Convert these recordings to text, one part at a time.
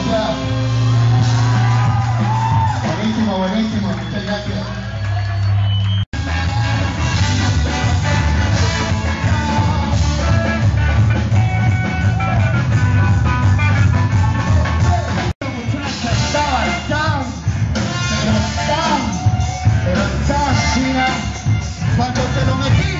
gracias. Buenísimo, buenísimo, muchas gracias. Cuando te lo metí,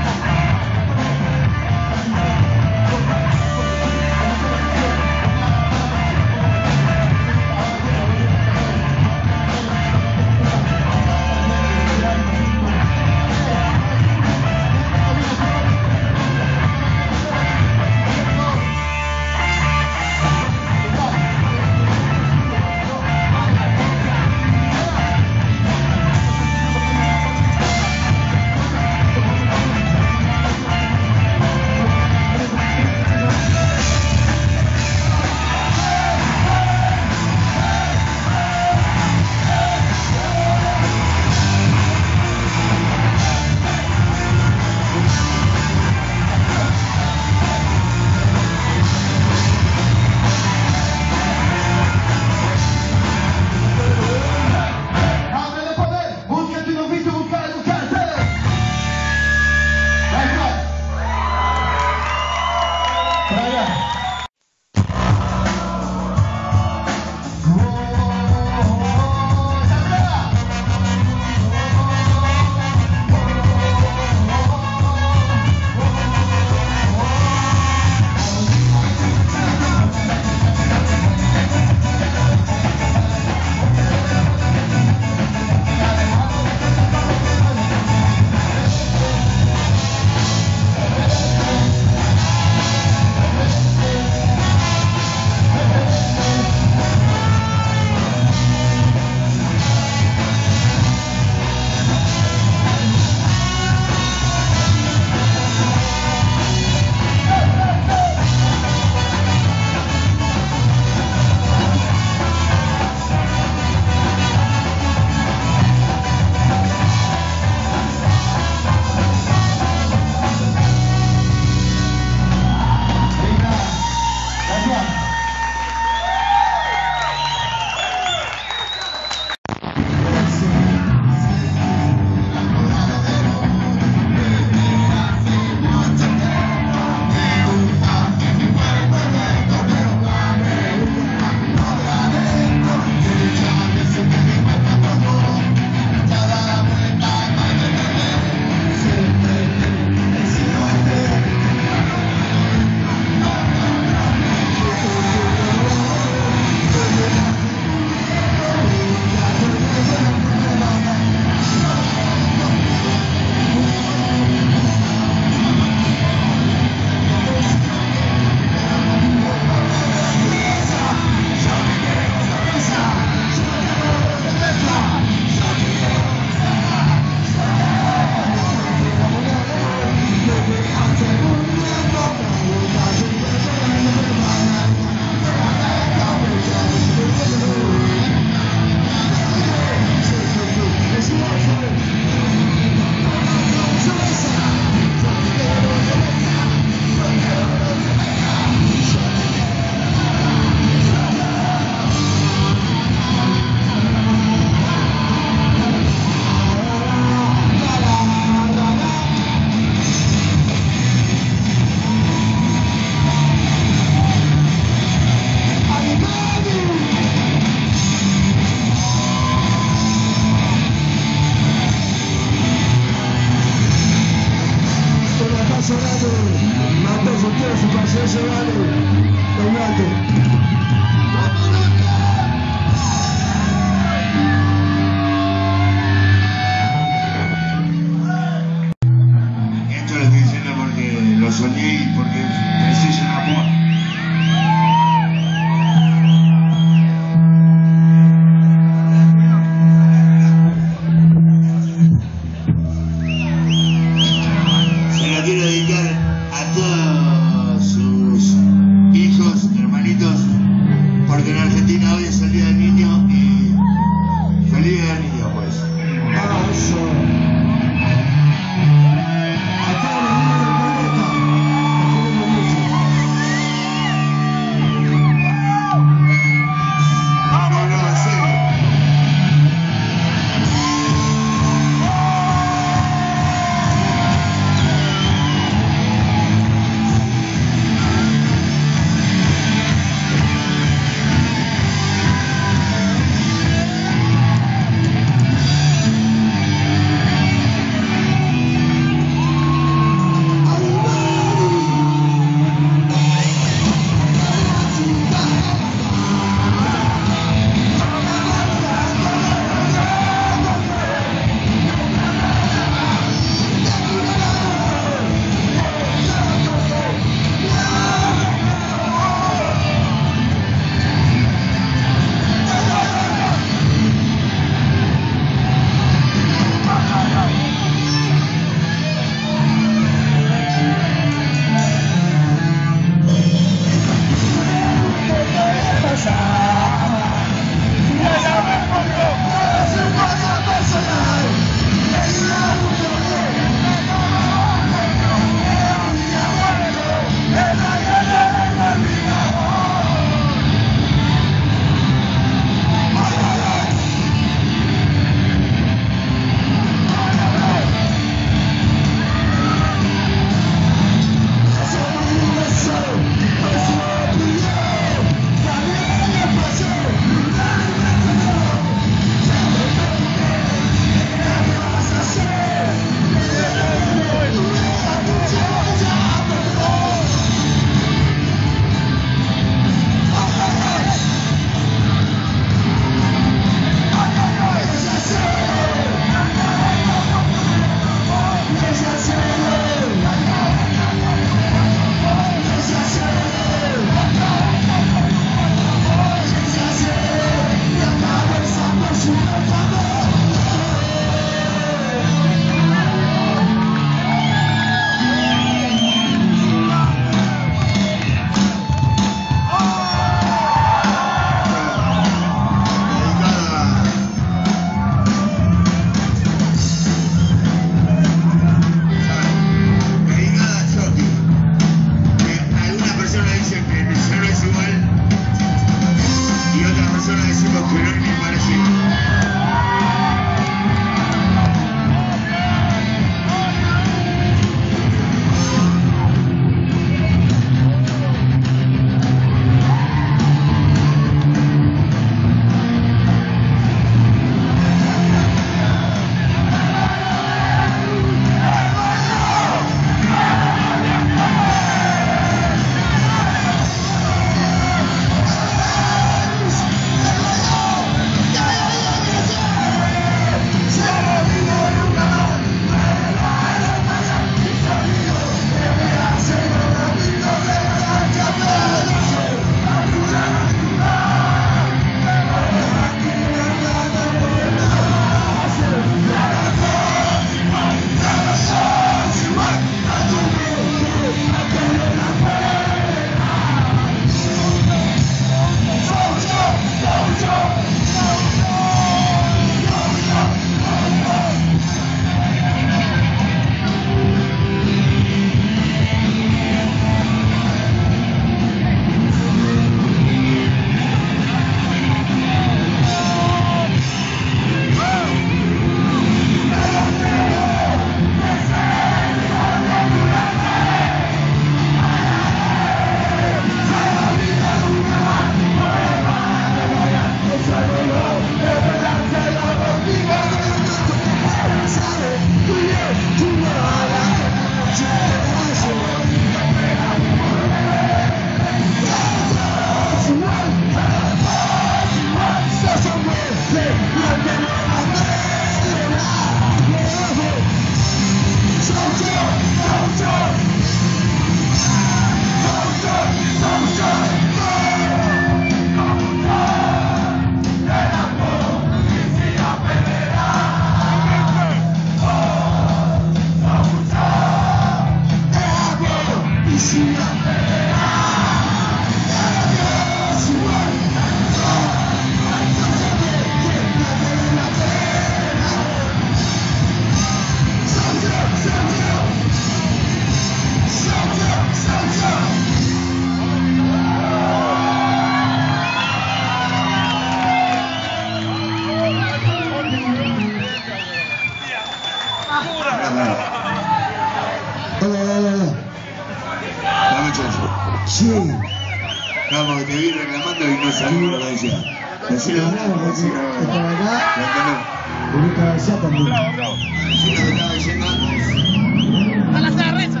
Dame chance. Sí. No, porque te vi reclamando y no sabía lo que decía. Decilo, decilo. Estaba acá, Cuéntame. ahorita allá también. Decilo que estaba diciendo antes. ¡A la cerveza!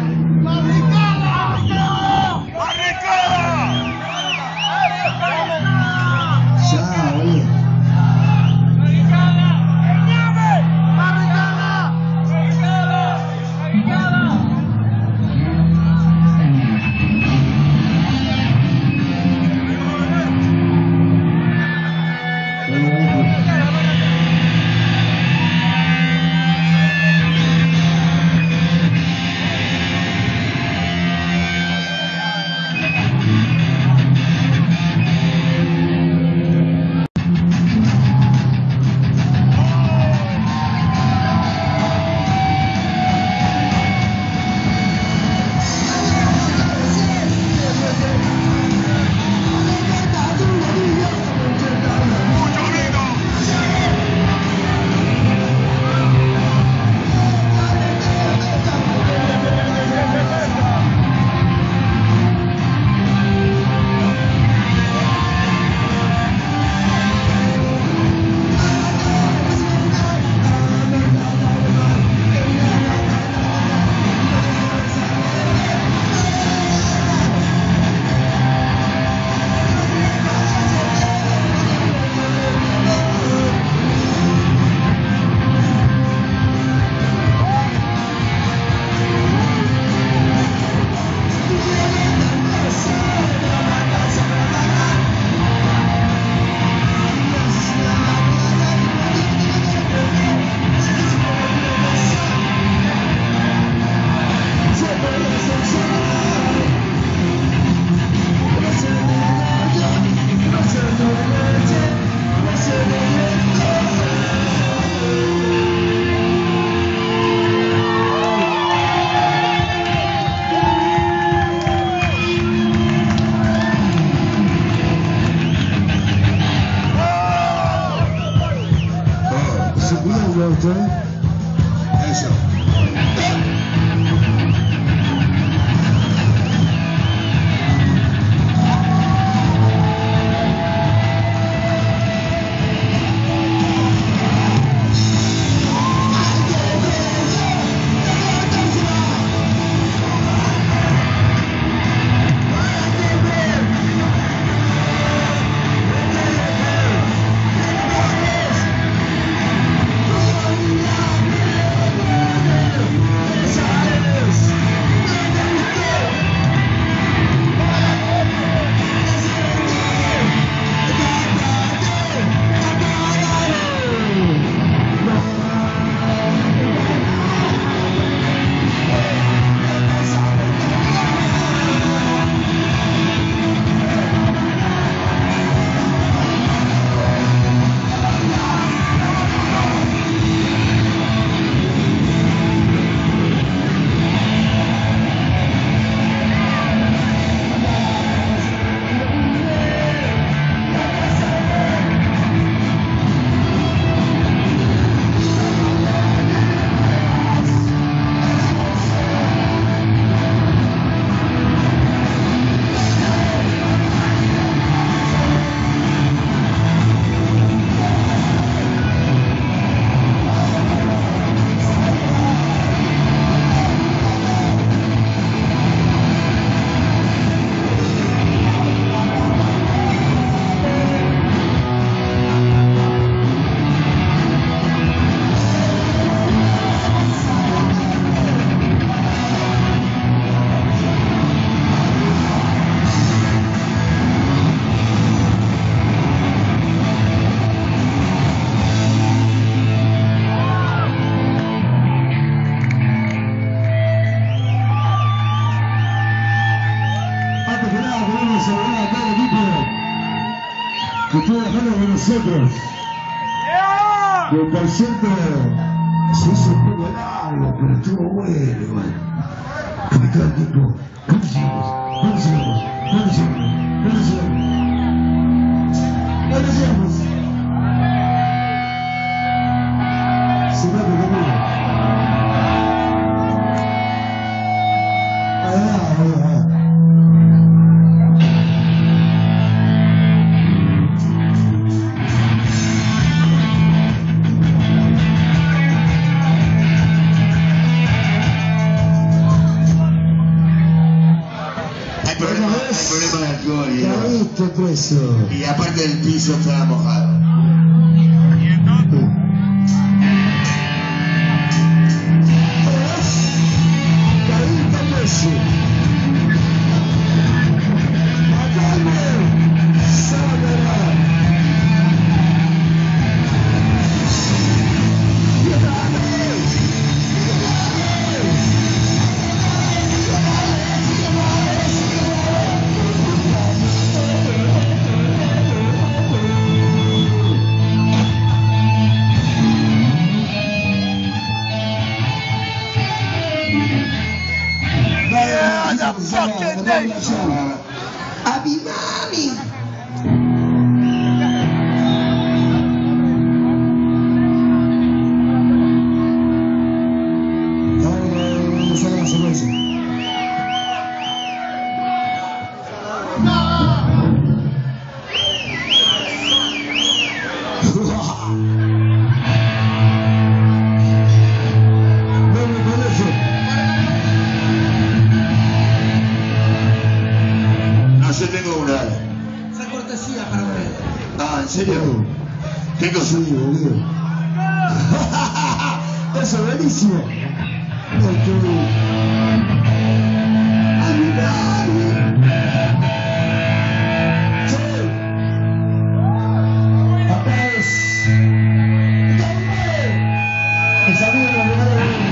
Ya, boludo. Eso. nosotros. Que por cierto se hizo un poco largo, pero estuvo bueno igual. Fue todo el tiempo. ¿Cómo sigamos? ¿Cómo sigamos? ¿Cómo sigamos? ¿Cómo sigamos? ¿Cómo sigamos? Se va por conmigo. Problema de alcohol y demás. Caíste preso. Y aparte el piso estaba mojado. Caíste preso. Matame. Sácala. fucking nation. A mi mami. Vamos a la cerveza. Yo tengo una. Esa cortesía para usted. Ah, ¿en serio? ¿Qué cosa? Sí, boludo. Eso es buenísimo. A mi mami. Sí. Aplausos. Mis amigos me regalaron.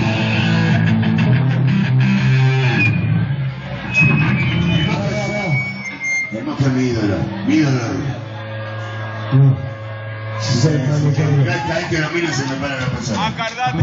Además que mi ídolo. Mi ídolo. Cada vez que lo miro se me para la persona. Acordate.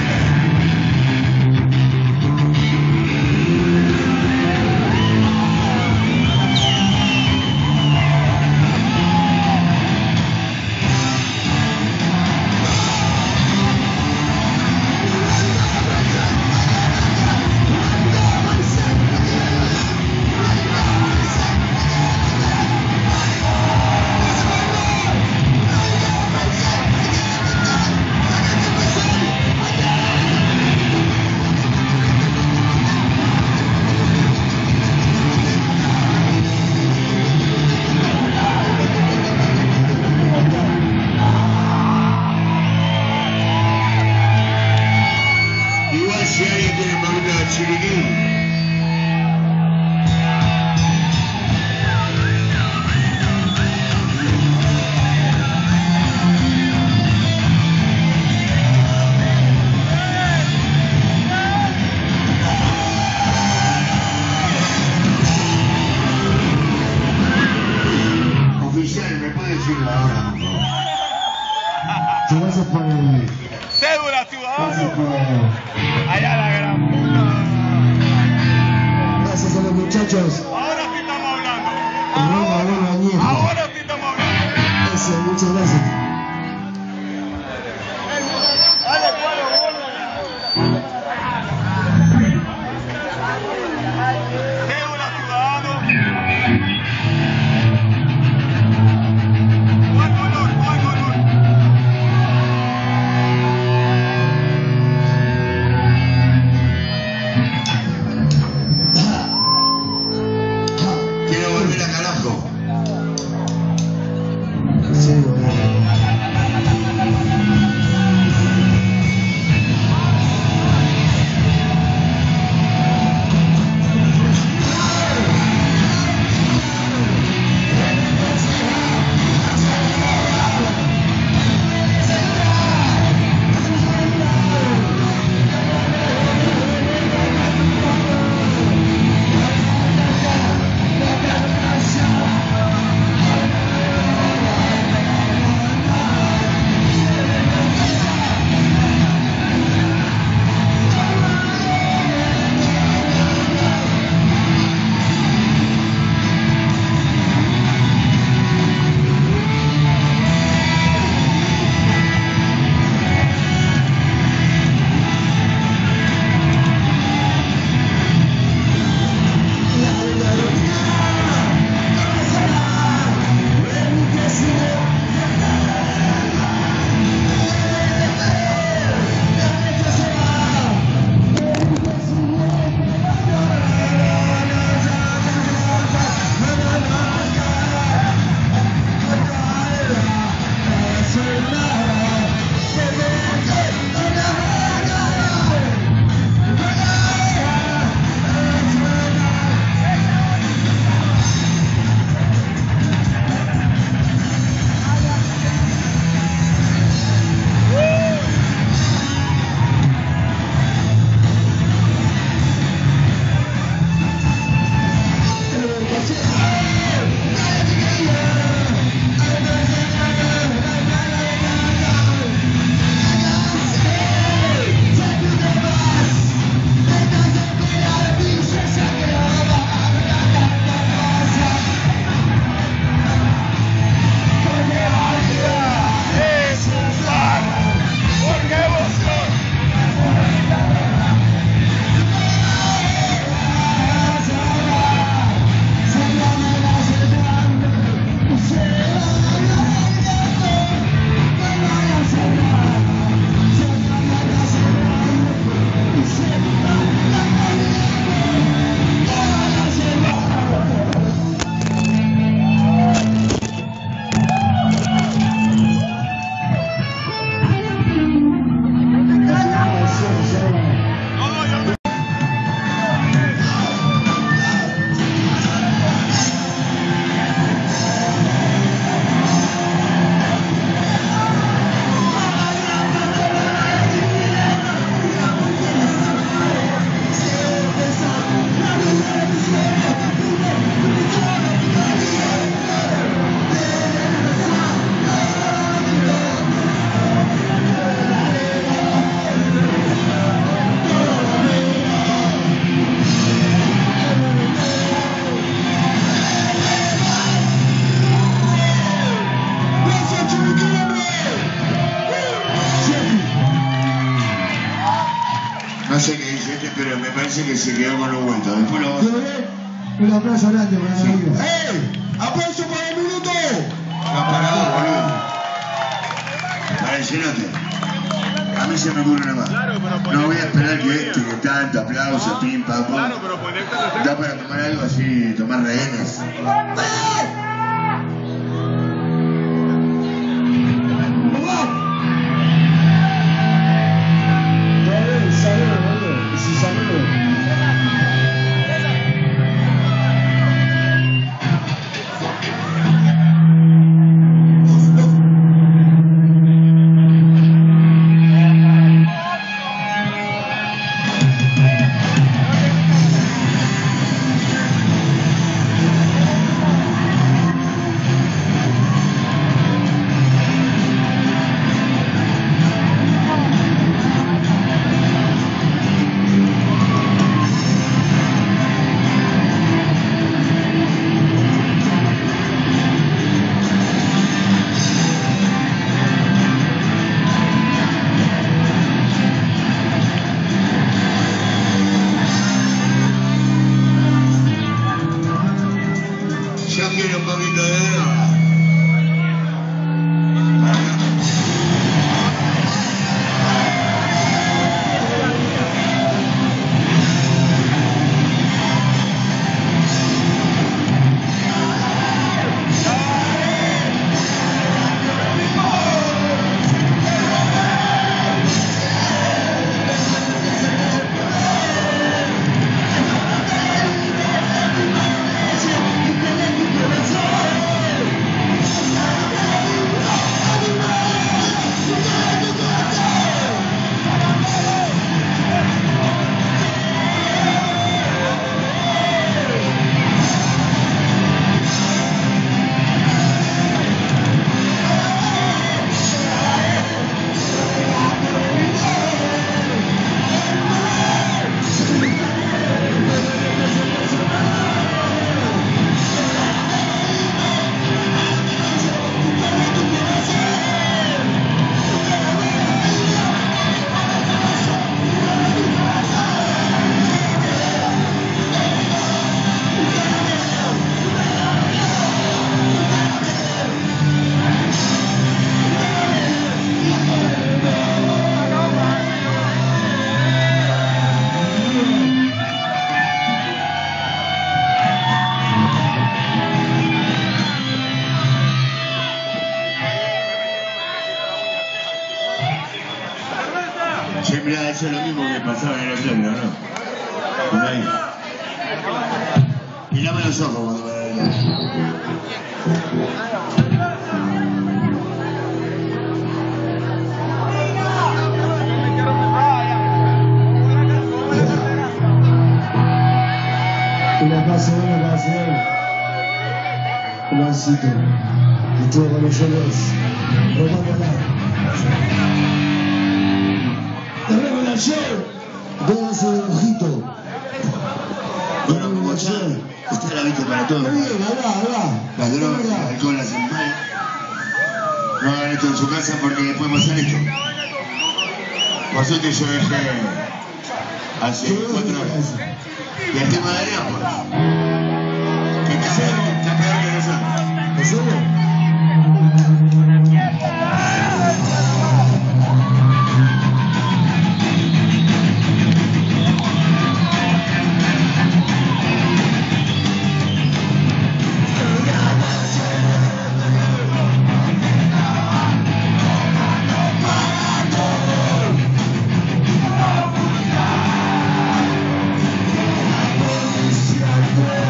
Igual si alguien tiene un poquito de chiriquín. Oficial, ¿me puede decir la hora, por favor? Gracias por el. Cédula, Gracias ciudadano. por. Allá la gran puta. Gracias a los muchachos. Ahora sí estamos hablando. Bueno, Añejo. Ahora sí estamos hablando. Eso, muchas gracias. Dale, cuadro, Cédula, ciudadano. Buen olor, buen olor. Quiero volver a carajo. Sí, pero me parece que se quedó con los vueltos. Después lo vamos ¿Todo bien? Un aplauso grande para los amigos. ¡Ey! ¡Aplauso para el minuto! No, para vos, boludo. Para el cenote. A mí se me ocurre nada más. No voy a esperar que tanto aplauso, pim, pam, pum. Da para tomar algo así, tomar rehenes. Yo quiero un poquito de droga. Che, mirá, eso es lo mismo que pasaba en el hotel, ¿no? Por ahí. Mirame los ojos cuando me veas. Una canción. Un vasito. Y todo con los ojos. Romándala. La revelación. Todo ese ojito. Bueno, como ayer, usted la viste para todo. Muy bien, habla. La droga, el alcohol, las enfermedades. No hagan esto en su casa porque después pasar esto. Por suerte yo dejé hace 4 horas. Y el tema de Adrián, pues. Que está peor que nosotros. ¿En serio? Yeah.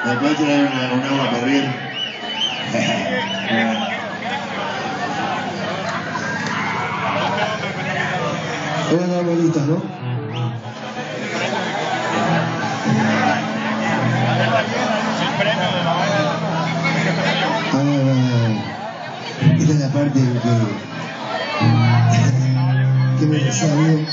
¿Me puedes traer un agua para hervir? Eran abuelitas, ¿no? Esta es la parte que me desea bien.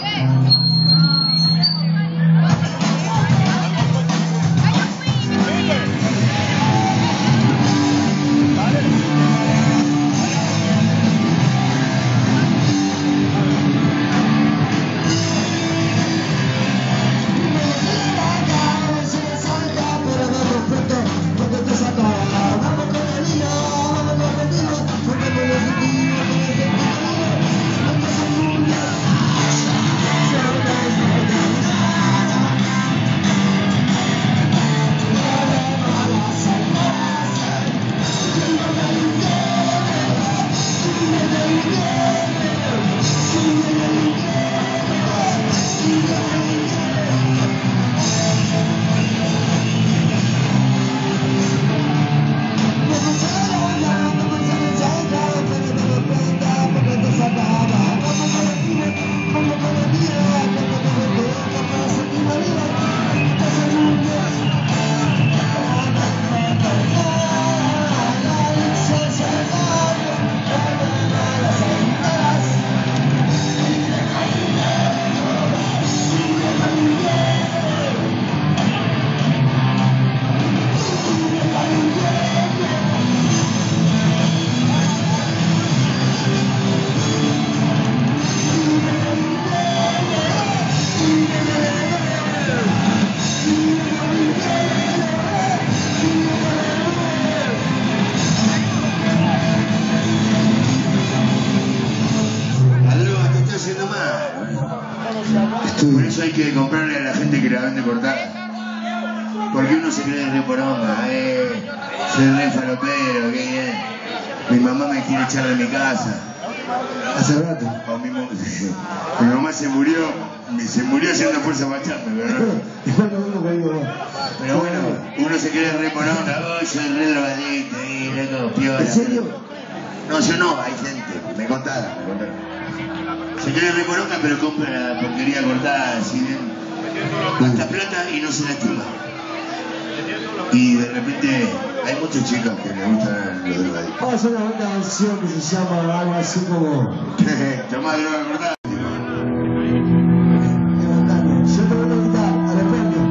Por eso hay que comprarle a la gente que la vende cortada. Porque uno se cree re poronga, soy re falopero, qué bien. Mi mamá me quiere echar de mi casa. Hace rato. O mi mamá se murió haciendo fuerza para echarme, ¿verdad? Igual no vengo conmigo más. Pero bueno, uno se cree re poronga, soy re drogadicto, re como piola. ¿En serio? No, yo no, hay gente, me contaron. Se cree re poronga, pero compra la porquería cortada, así bien. Gasta plata y no se lastima. Y de repente hay muchos chicos que les gustan los drogadictos. Vamos a hacer una canción que se llama algo así como... Tomá droga cortada. Yo te voy a quitar, a la frente.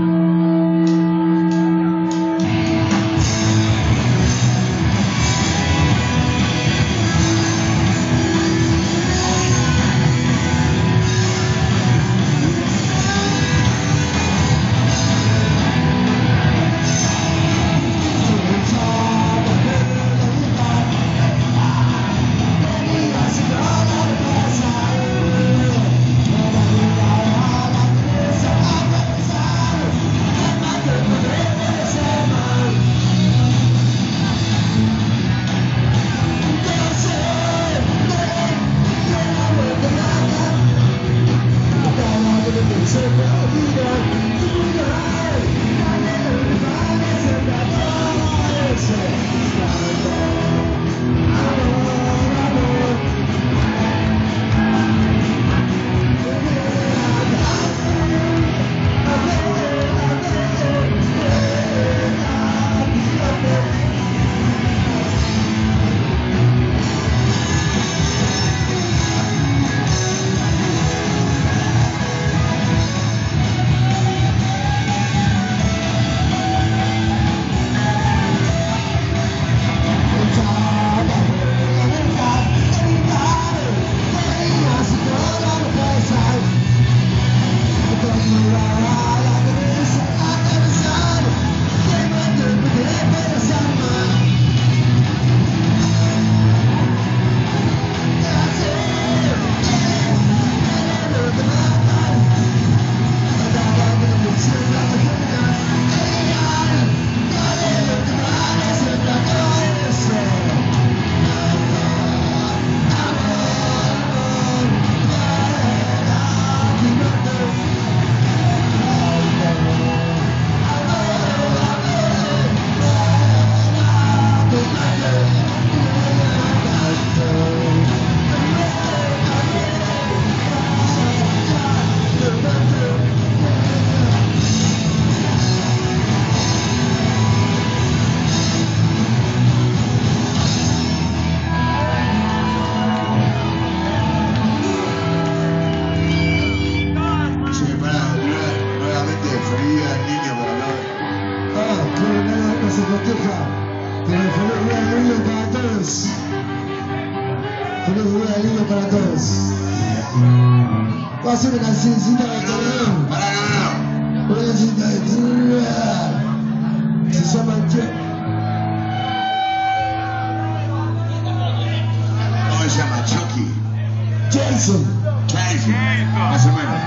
Pero feliz día del niño para todos. Feliz día del niño para todos. Voy a hacer una cancioncita de terror. Una cancioncita de terror. Se llama ¿Cómo se llama? Chucky. Jason. Jason. Más o menos.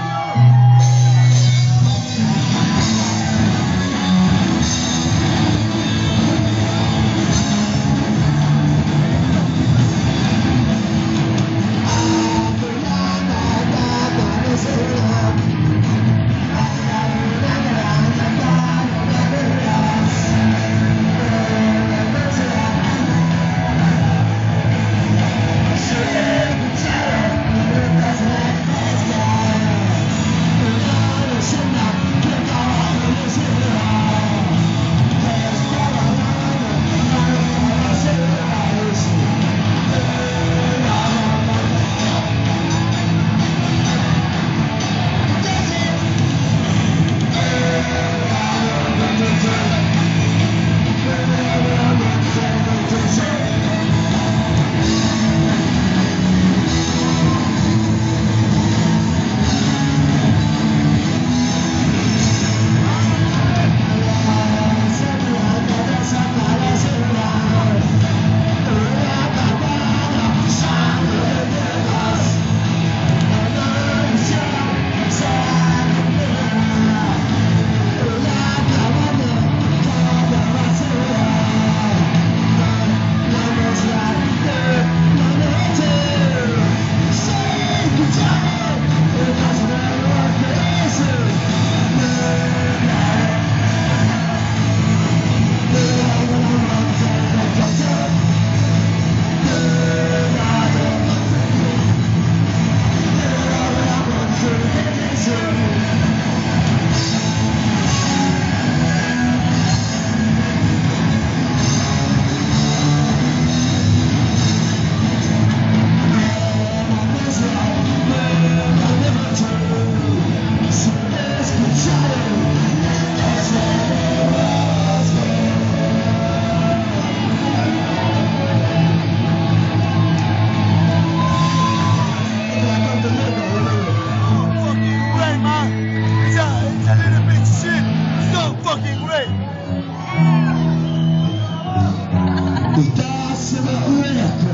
Estás en el fresco,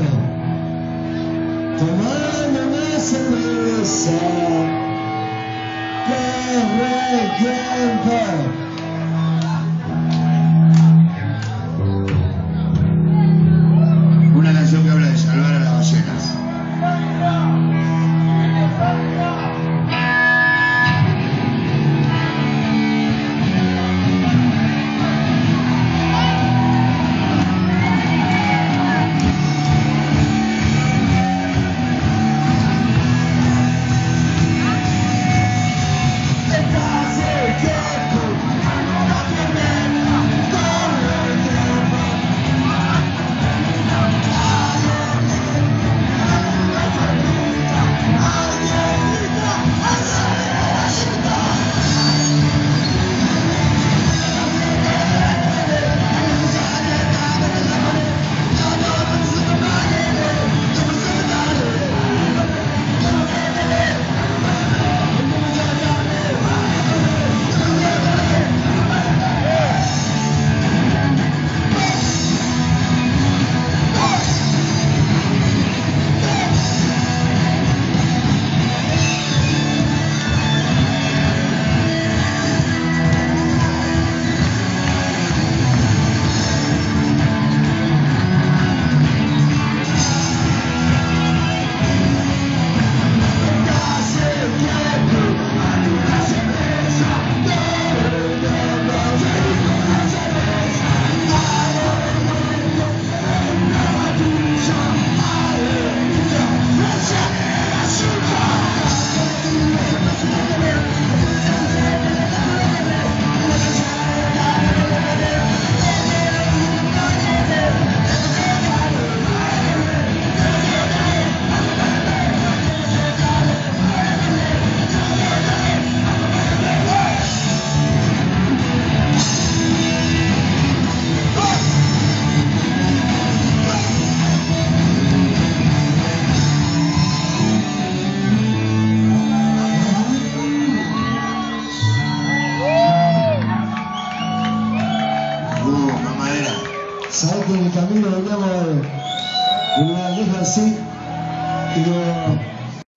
tomando una cerveza. Corre el tiempo. Una canción que habla de salvar a las ballenas. Estás en el tiempo. Sabés que en el camino veníamos de una vieja así y no.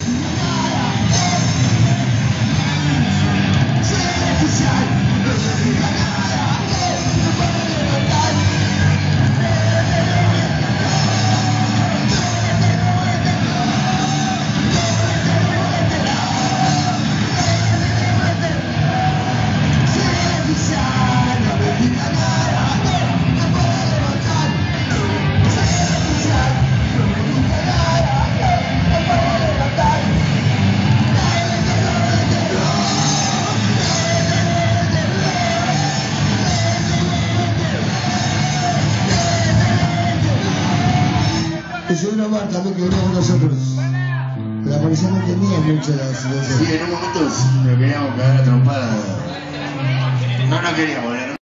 Y si uno más también que veníamos nosotros. La policía no entendía mucho la situación. Sí, en un momento nos queríamos cagar a trompada. No nos queríamos, ¿no?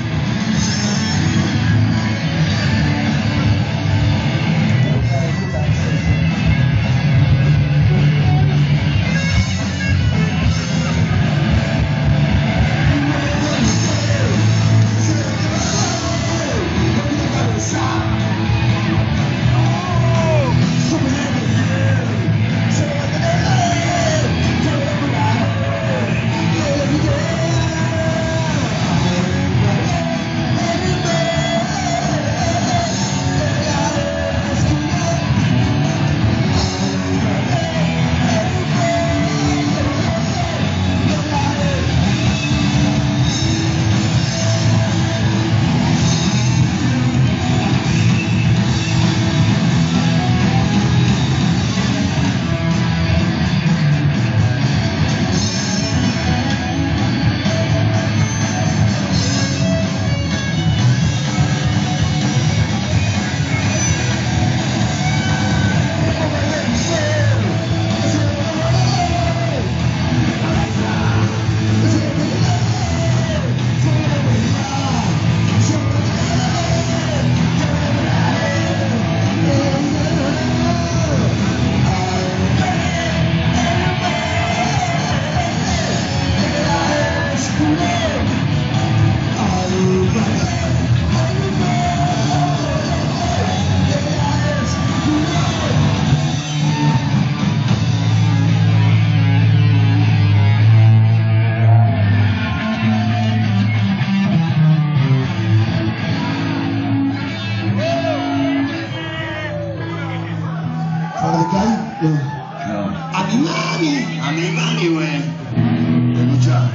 A mi mami. A mi mami, güey. Escuchá.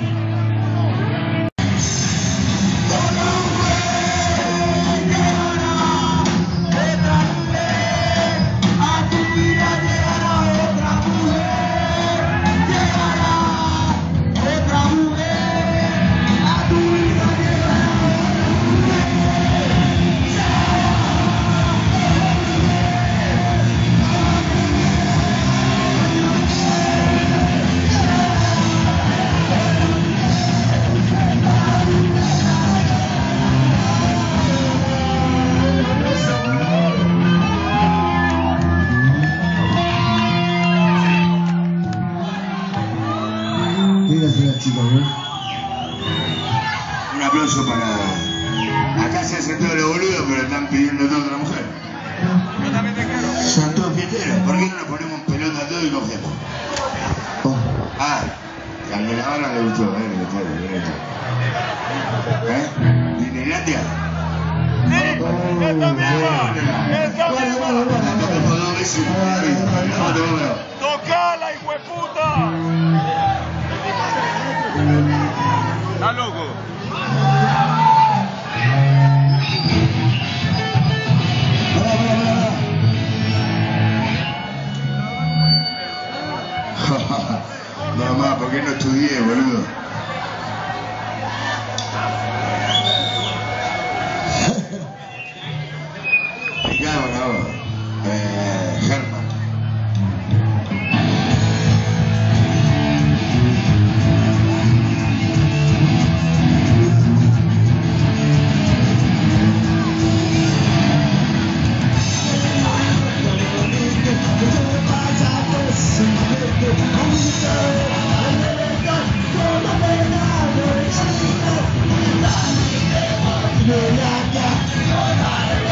Un aplauso para... Acá se hacen todos los boludos, pero están pidiendo todo a otra mujer. Yo también te quiero. Son todos fiesteros. ¿Por qué no nos ponemos pelota a todo y cogemos? Ah, al de la barra le gustó, ¿Disneylandia? Sí, ¡eso mismo! ¡Eso mismo! ¡Tocala, hijueputa! ¿Estás loco? Mamá, ¿por qué no estudié, boludo? Me cago en la voz. Germán. Yeah.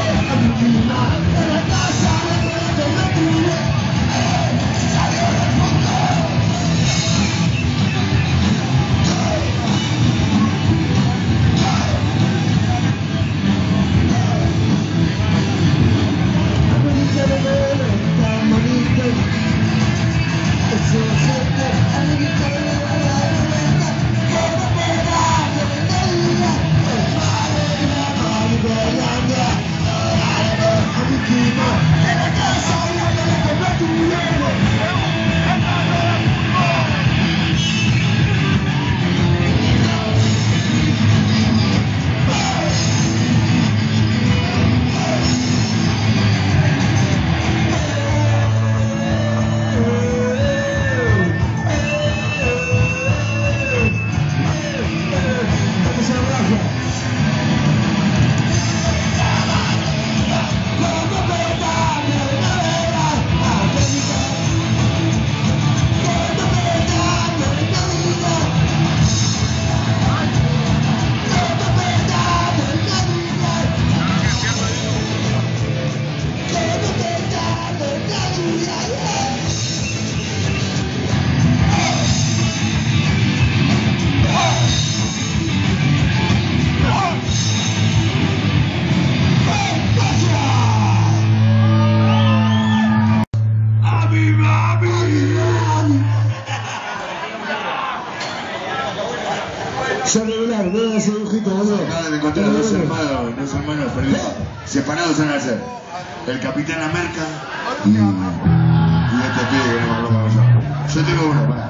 de contra los dos hermanos perdidos. Separados van a ser el Capitán América y este pibe que no me acuerdo cómo se llama. Yo tengo uno, pará.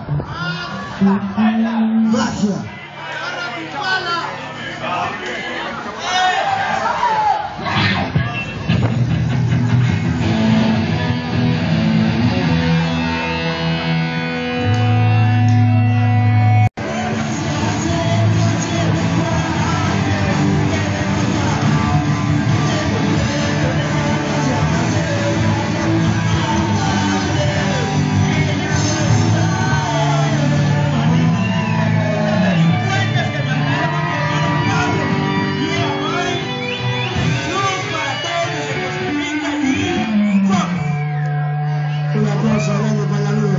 Magia. Un aplauso grande para la luz.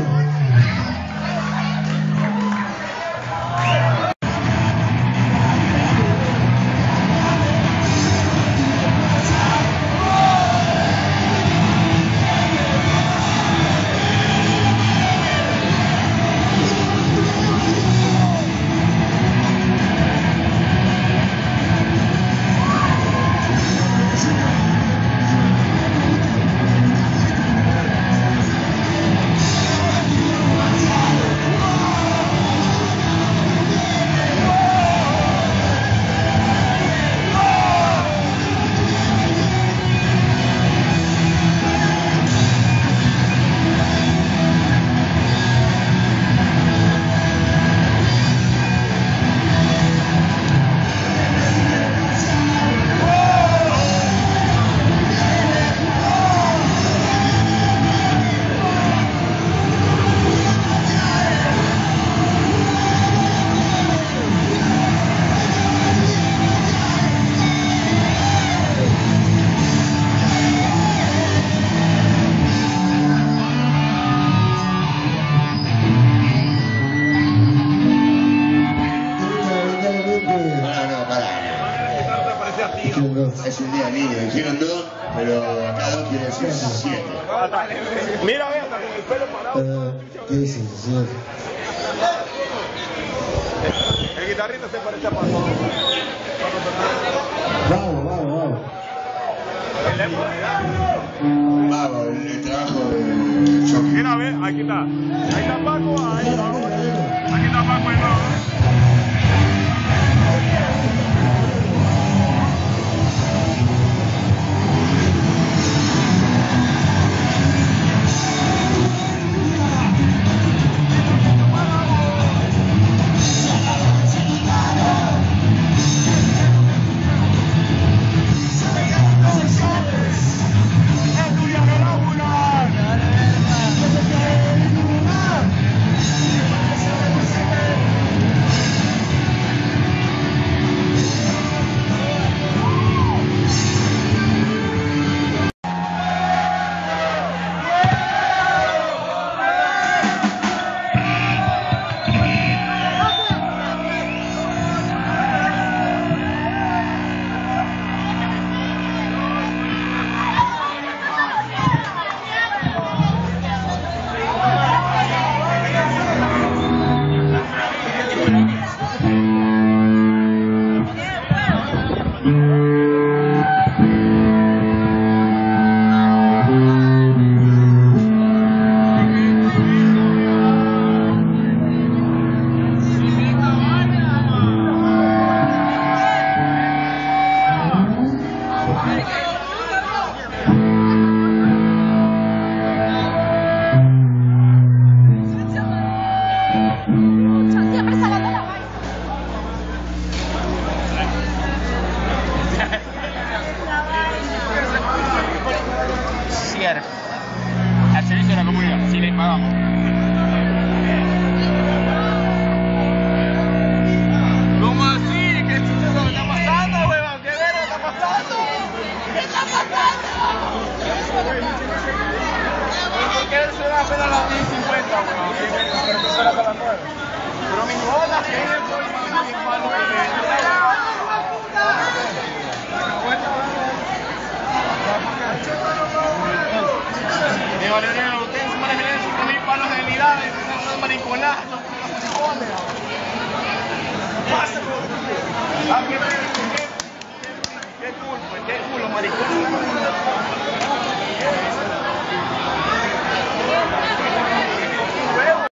Es un día libre, dijeron dos, pero acá dos quiere decir 7. Mira, ve, hasta con el pelo parado. ¿Qué dicen, señor? El guitarrista se parece a Paco. Vamos. Vamos, el trabajo de Chucky. Mira, ve, aquí está. Ahí está Paco, ahí está. Aquí está Paco, ahí no. Al servicio de la comunidad, si le pagamos. ¿Cómo así? ¿Qué chucho está pasando, huevón? ¿Qué verga está pasando? ¿Qué está pasando? ¿Por qué se va a hacer a las 10:50, huevón? Pero que fuera para las 9. Pero mi bola, que es el palo que me valería ustedes se manejan esos 5.000 palos de unidades, esos mariconadas, esos maricones. Pásalo. Qué culo, maricón.